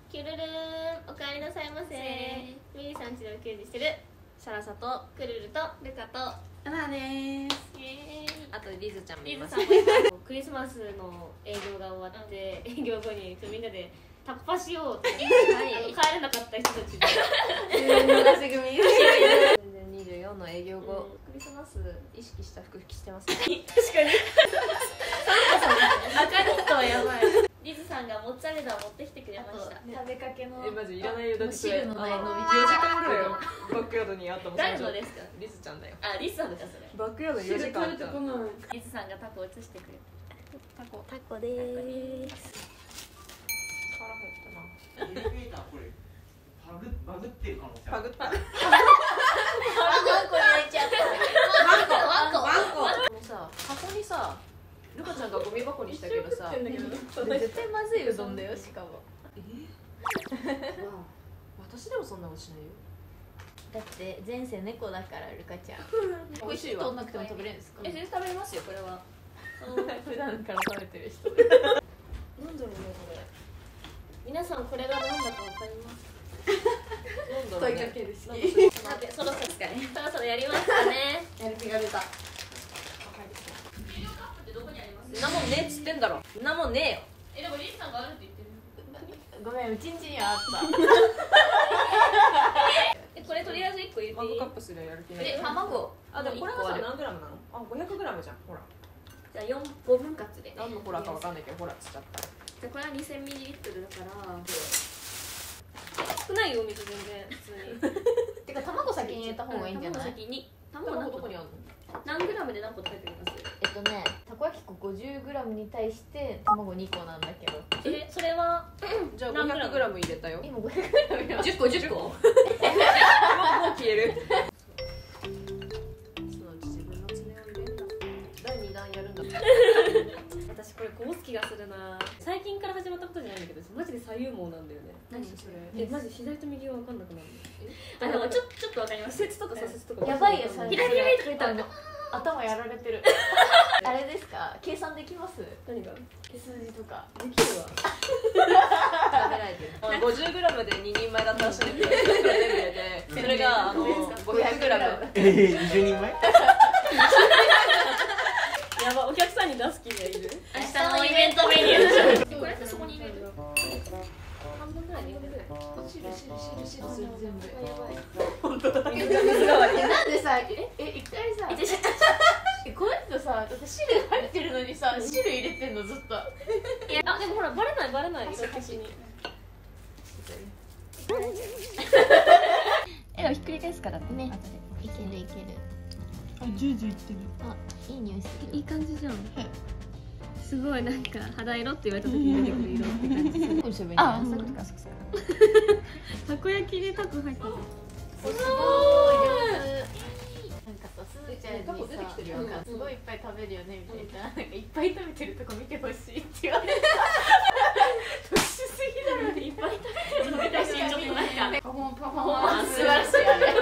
キュルルーン、おかえりなさいませ。ミリさんちの給仕してるサラサとクルルとルカとアナです。 イエーイ。 あとリズちゃんもいます。 リズさんもいますクリスマスの営業が終わって、営業後にみんなでタコパしようって、帰れなかった人たちで流し組。 2024の営業後、クリスマス意識した服着てますね。 確かに赤リットはやばい。リズさんがモッツァレラを持ってきてくれました。 食べかけの。 マジいらないよ。だって汁のないのび 4時間ぐらいバックヤードにあったもん。 誰のですか？ リズちゃんだよ。 あ、リズさんだからそれ。 バックヤード4時間あった。 リズさんがタコを移してくれた。タコでーす。 腹減ったな。 エレベーターこれバグってる可能性ある。 バグった。 ワンコ焼いちゃった。ワンコこのさ、箱にさ、ルカちゃんがゴミ箱にしたけどさ、 絶対まずいうどんだよ、しかも。 私でもそんなことしないよ。 だって前世猫だからルカちゃん。 美味しいわ。 取んなくても食べれるんですか？ 全然食べれますよ、これは。 普段から食べてる人。 なんだろうね、これ。皆さんこれが何だかわかります？ 問いかけるし。 待って、そろそろですかね。そろそろやりますかね。 やる気が出た。 どこにあります？ んなもんねえっつってんだろ。んなもんねえよ。 でもリスさんがあるって言ってる。 ごめん、うちんちにはあった。 これとりあえず1個入れていい？ マグカップするやる気ない。 で、卵。 あ、でもこれはさ一個ある何グラムなの？あ、500グラムじゃん。ほら。 じゃあ5分割で。 何のホラーかわかんないけど、ホラーつっちゃった。 じゃあこれは2000ミリリットルだから少ないよ、水全然普通に。 てか卵先に入れた方がいいんじゃない？ 卵先に。卵どこにあるの？ 何グラムで何個食べてみます？ たこ焼き粉 50g に対して卵2個なんだけど。 それはじゃあ500グラム入れたよ。 今 500g よ。 10個10個。 もう消える。そのうち自分の爪を入れるんだ。第2弾やるんだ。 私これ好きがするな。最近から始まったことじゃないんだけど、マジで左右網なんだよね。 何それ？ マジ左と右が分かんなくなるの。でもちょっと分かります。左折とか左折とか。 やばいよ、 左左とか言ったら頭やられてる。あれですか？計算できます？ 何が？ 数字とか。 できるわ。 食べられてる。50グラムで2人前だったらしいんだけど、全部入れて、それが500グラム。 20人前？ やば、お客さんに出す気がいる。明日のイベントメニュー。これってそこに入れる。半分ぐらいでいいんだよね。 汁全部。 やばい。 本当だ。水代わり。 なんでさ、一回さ、この人さ、だって汁入ってるのにさ、汁入れてんのずっと。 いや、でもほらバレない色的に。 でもひっくり返すからね。いけるいける。 あ、ジュージューいってる。 あ、いい匂いする。 いい感じじゃん。すごいなんか肌色って言われた時に出てくる色って感じする。 あ、そうか。 たこ焼きでタコ入ってる。 すごい上手。なんかさ、すずちゃんにさ、なんかすごいいっぱい食べるよねみたいな、なんかいっぱい食べてるとこ見てほしいって言われた。特殊すぎだろ。 いっぱい食べてる。私ちょっとなんかパフォーマンス素晴らしいあれ。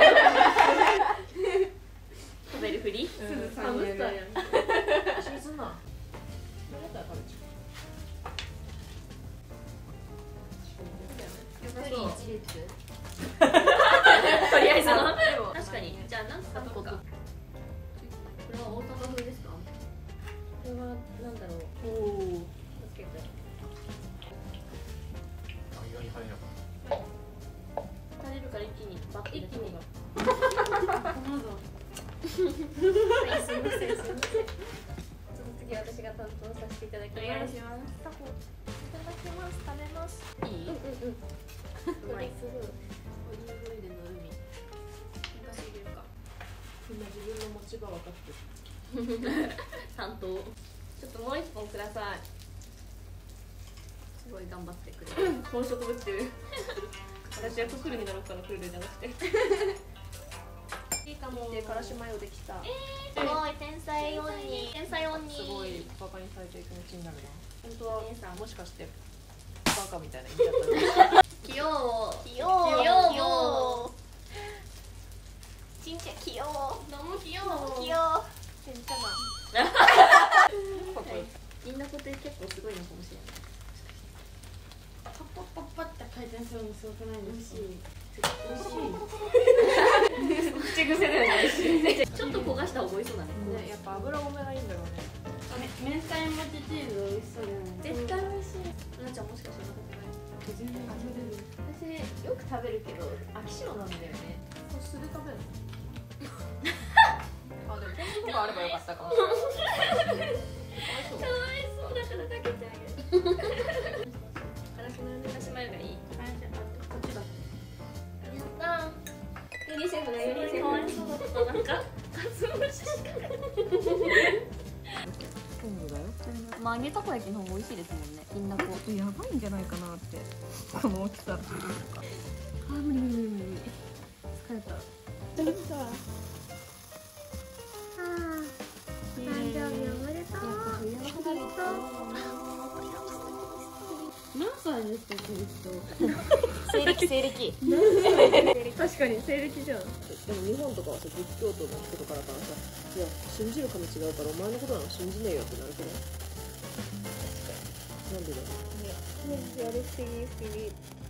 食べるふり？ハムスターやん。 一緒にすんな。食べたら食べちゃう。 プリン1列。 とりあえずの。 でも確かに。じゃあ何個か。これは大阪風ですか？これはなんだろう。 おお。 つけて。 意外に入らなかっ垂れるから一気にバッて入れた方が。はい、すみません。次は私が担当させていただきます。お願いします。タコ。いただきます。食べます。 いい？ うまい。すごい。 オリーブオイルの海。 昔入れるか。 みんな自分の持ち場分かってる。 担当。ちょっともう一本ください。すごい頑張ってくれる。本職ぶってる。私はククルになろうかな、クルルじゃなくて。いいかも。 で、からしマヨできた。 すごい、天才オンニー。天才オンニー。 すごいバカにされてる気持ちになるな。本当は姉さんもしかしてバカみたいな言い方。 器用。 器用器用。 ちんちゃ器用。 どうも器用。 器用。ちんちゃな。 みんなこと結構すごいのかもしれない。 パッパッパッパって帰っちゃんそうすごくないですか。 口癖だよね。 ちょっと焦がした方が美味しそうだね。 ね、やっぱ油多めがいいんだろうね。 明太もちチーズ美味しそうじゃない。 絶対美味しい。なっちゃんもしかして全然私よく食べるけど飽き性なんだよね。 素で食べるの？あ、でもポン酢とかあればよかったかも。 かわいそうだからかけてあげる。辛くなるかしまえばいい。こっちだ。やったー。ユニセフだユニセフ。かわいそうだった。なんかカツ蒸ししかない。 昆布だよ。 まあ揚げたこ焼きの方が美味しいですもんね。みんなこうやばいんじゃないかなって。この大きさ。 あ無理無理無理無理。疲れた。 できた。 誕生日おめでとう。 何歳ですかこの人。 西暦。 確かに西暦じゃん。 でも日本とかはさ、仏教徒の人とかだからさ、いや信じる神違うからお前のことなの信じねえよってなるけど。なんでだよ。 やりすぎすぎ。